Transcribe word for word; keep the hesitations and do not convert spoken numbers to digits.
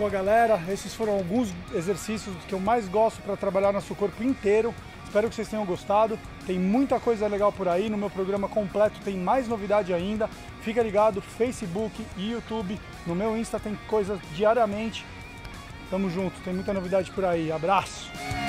Boa, galera, esses foram alguns exercícios que eu mais gosto para trabalhar nosso corpo inteiro. Espero que vocês tenham gostado. Tem muita coisa legal por aí. No meu programa completo tem mais novidade ainda. Fica ligado, Facebook e YouTube. No meu Insta tem coisas diariamente. Tamo junto, tem muita novidade por aí. Abraço!